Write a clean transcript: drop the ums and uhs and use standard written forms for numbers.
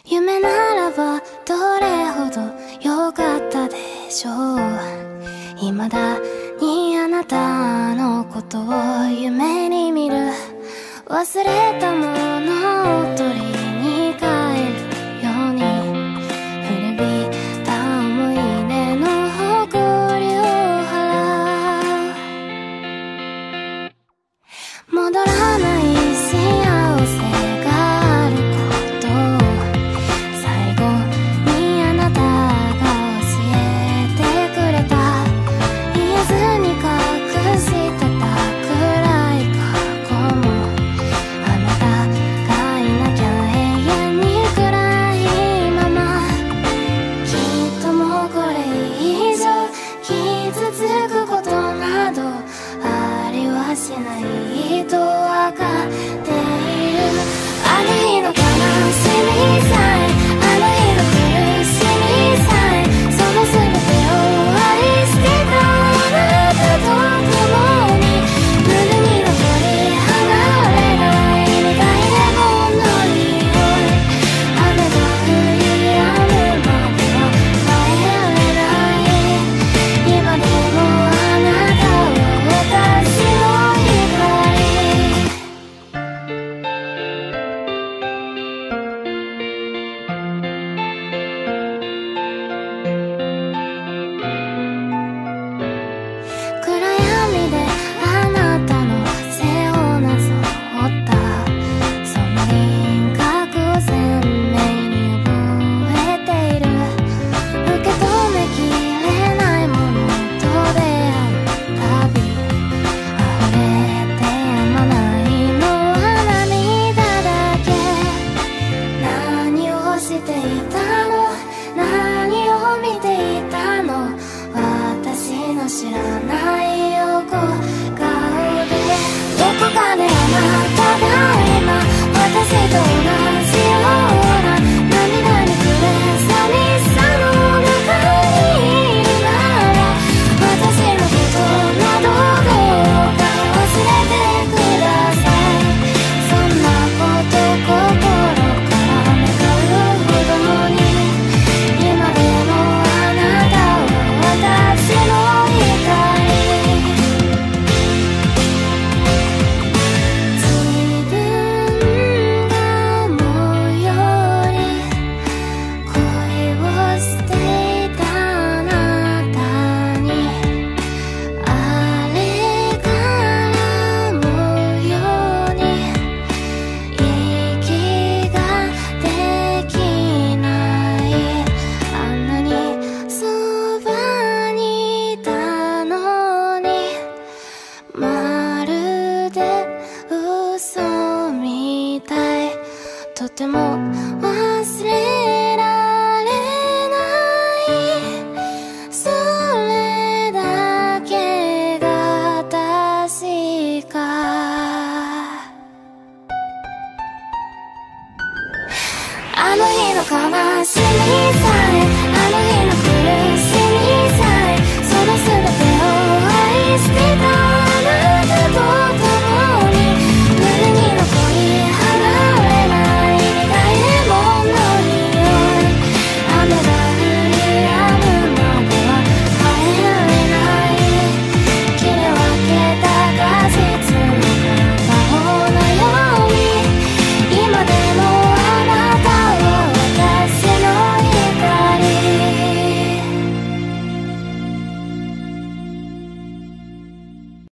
夢ならばどれほど良かったでしょう。未だにあなたのことを夢に見る。忘れたものを取りに帰るように、古びた思い出の誇りを払う。戻らない幸せがあることを最後にあなたが教えてくれた。言えずに隠してた暗い過去も、あなたがいなきゃ永遠に暗いまま。きっともうこれ以上傷つくことなどありはしないとわかっている。あの日の悲しみさえ、あの日の苦しみさえ、その全てを愛してたあなたと共に、胸に残り離れない苦いレモンの匂い。雨が降り止むまでは帰れない。今でもあなたは私の光。暗闇であなたの背をなぞった、その輪郭を鮮明に覚えている。受け止めきれないものと出会うたび、溢れてやまないのは涙だけ。何をしていたの、何を見ていたの、私の知らない横顔で。どこかであなたが今私と同じような涙に暮れ寂しさの中にいるなら、私のことなどどうか忘れてください。そんなこと心から願うほどに、今でもあなたは私の光。自分が思うより恋をしていたあなたに、あれから思うように息ができない。あんなにそばにいたのに、まるで嘘みたい。とても忘れられない。それだけが確か。あの日の悲しみさ